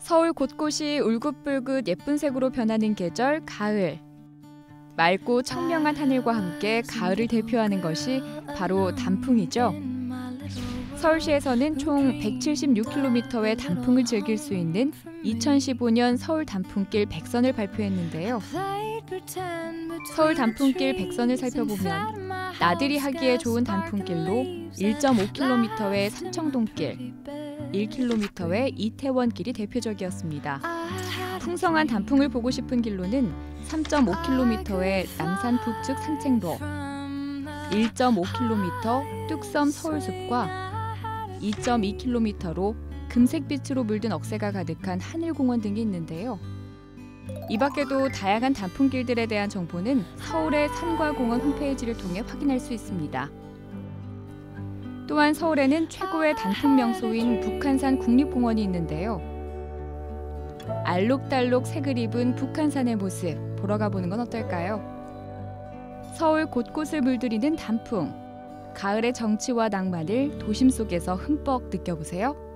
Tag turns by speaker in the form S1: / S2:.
S1: 서울 곳곳이 울긋불긋 예쁜 색으로 변하는 계절 가을. 맑고 청명한 하늘과 함께 가을을 대표하는 것이 바로 단풍이죠. 서울시에서는 총 176km의 단풍을 즐길 수 있는 2015년 서울 단풍길 100선을 발표했는데요. 서울 단풍길 100선을 살펴보면 나들이 하기에 좋은 단풍길로 1.5km의 삼청동길, 1km의 이태원길이 대표적이었습니다. 풍성한 단풍을 보고 싶은 길로는 3.5km의 남산 북측 산책로, 1.5km 뚝섬 서울숲과 2.2km로 금색빛으로 물든 억새가 가득한 하늘공원 등이 있는데요. 이 밖에도 다양한 단풍길들에 대한 정보는 서울의 산과 공원 홈페이지를 통해 확인할 수 있습니다. 또한 서울에는 최고의 단풍 명소인 북한산 국립공원이 있는데요. 알록달록 색을 입은 북한산의 모습 보러 가보는 건 어떨까요? 서울 곳곳을 물들이는 단풍. 가을의 정취와 낭만을 도심 속에서 흠뻑 느껴보세요.